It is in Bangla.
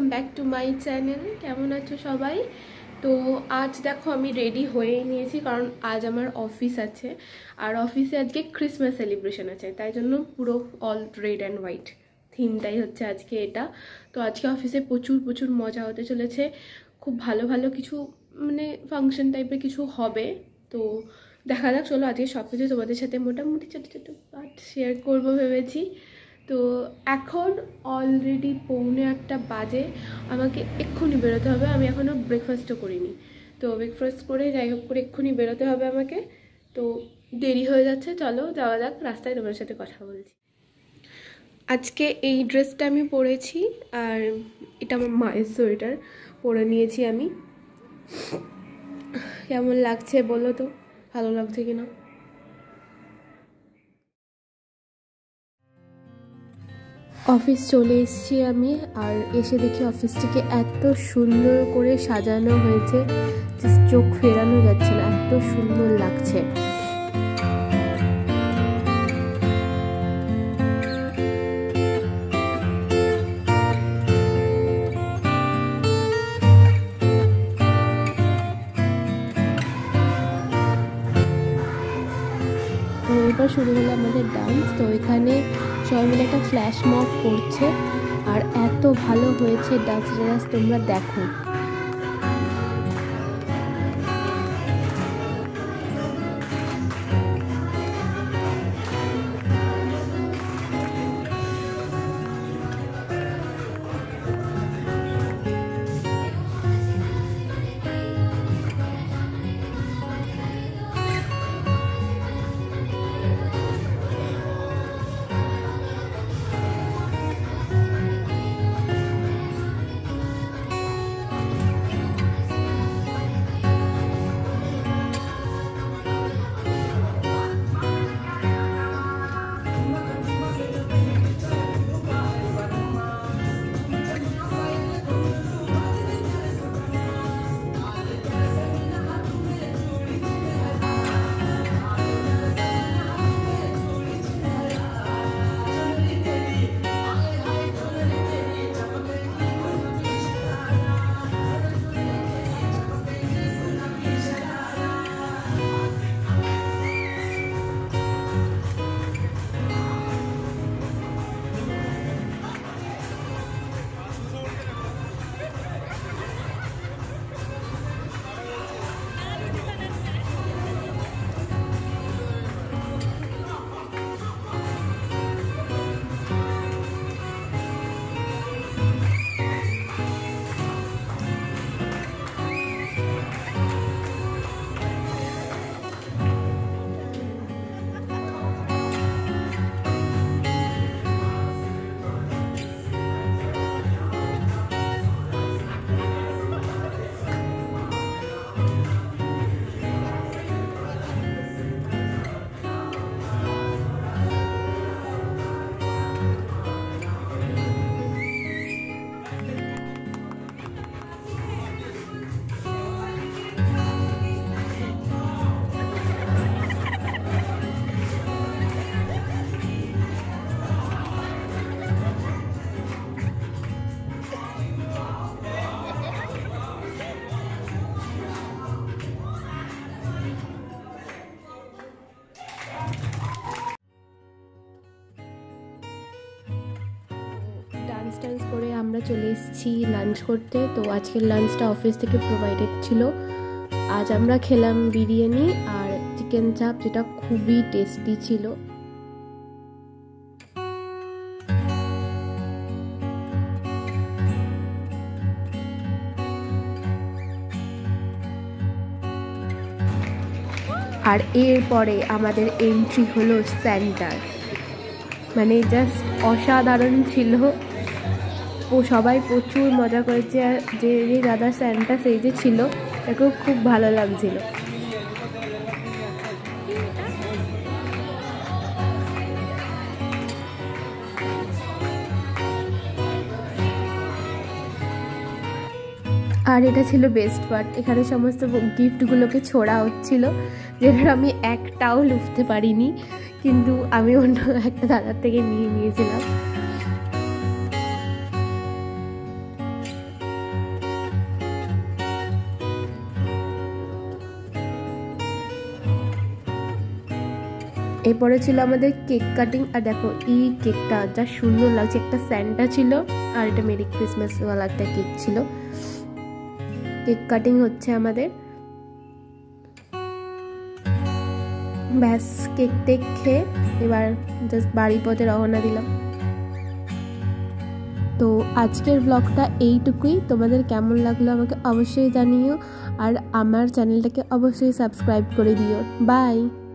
Back to my channel. কেমন আছো সবাই? তো আজ দেখো আমি রেডি হয়েই নিয়েছি, কারণ আজ আমার অফিস আছে, আর অফিসে আজকে ক্রিসমাস সেলিব্রেশন আছে, তাই জন্য পুরো অল রেড অ্যান্ড হোয়াইট থিমটাই হচ্ছে আজকে এটা। তো আজকে অফিসে প্রচুর মজা হতে চলেছে, খুব ভালো ভালো কিছু মানে ফাংশন টাইপের কিছু হবে। তো দেখা যাক, চলো আজকে সব কিছু তোমাদের সাথে মোটামুটি ছোটো ছোটো পার্ট শেয়ার করবো ভেবেছি। তো এখন অলরেডি 8:45 বাজে, আমাকে এক্ষুনি বেরোতে হবে। আমি এখনও ব্রেকফাস্টও করিনি, তো ব্রেকফাস্ট করে যাই হোক করে এক্ষুনি বেরোতে হবে আমাকে। তো দেরি হয়ে যাচ্ছে, চলো যাওয়া যাক, রাস্তায় তোমার সাথে কথা বলছি। আজকে এই ড্রেসটা আমি পরেছি, আর এটা আমার মায়ের সোয়েটার পরে নিয়েছি আমি। কেমন লাগছে বলো তো, ভালো লাগছে কিনা? অফিস চলে এসেছি আমি, আর এসে দেখি অফিসটিকে এত সুন্দর করে সাজানো হয়েছে, চোখ ফেরানো যাচ্ছে না, এত সুন্দর লাগছে। তো এবার শুরু হলো আমাদের ডান্স। তো এখানে সবাই মিলে একটা ফ্ল্যাশ মব করছে, আর এত ভালো হয়েছে ডান্স, তোমরা দেখো। ডান্স করে আমরা চলে এসেছি লাঞ্চ করতে। তো আজকের লাঞ্চটা অফিস থেকে প্রোভাইডেড ছিল। আজ আমরা খেলাম বিরিয়ানি আর চিকেন চাপ, যেটা খুবই টেস্টি ছিল। আর এরপরে আমাদের এন্ট্রি হলো সেন্টার, মানে জাস্ট অসাধারণ ছিল। ও সবাই প্রচুর মজা করেছে, আর যে দাদা স্যান্টা সেই যে ছিল তাকেও খুব ভালো লাগছিল। আর এটা ছিল বেস্ট পার্ট, এখানে সমস্ত গিফটগুলোকে ছোড়া হচ্ছিল, যেটার আমি একটাও লুফতে পারিনি, কিন্তু আমি অন্য একটা দাদার থেকে নিয়েছিলাম। এরপরে ছিল আমাদের কেক কাটিং। আর দেখো এই কেকটা যা সুন্দর লাগছে, একটা স্যান্টা ছিল আর এটা মেরি ক্রিসমাস ওয়ালা একটা কেক ছিল। কেক কাটিং হচ্ছে আমাদের। ব্যাস কেক টেক খেয়ে এবার জাস্ট বাড়ির পথে রওনা দিলাম। তো আজকের ব্লগটা এইটুকুই। তোমাদের কেমন লাগলো আমাকে অবশ্যই জানিও, আর আমার চ্যানেলটাকে অবশ্যই সাবস্ক্রাইব করে দিও। বাই।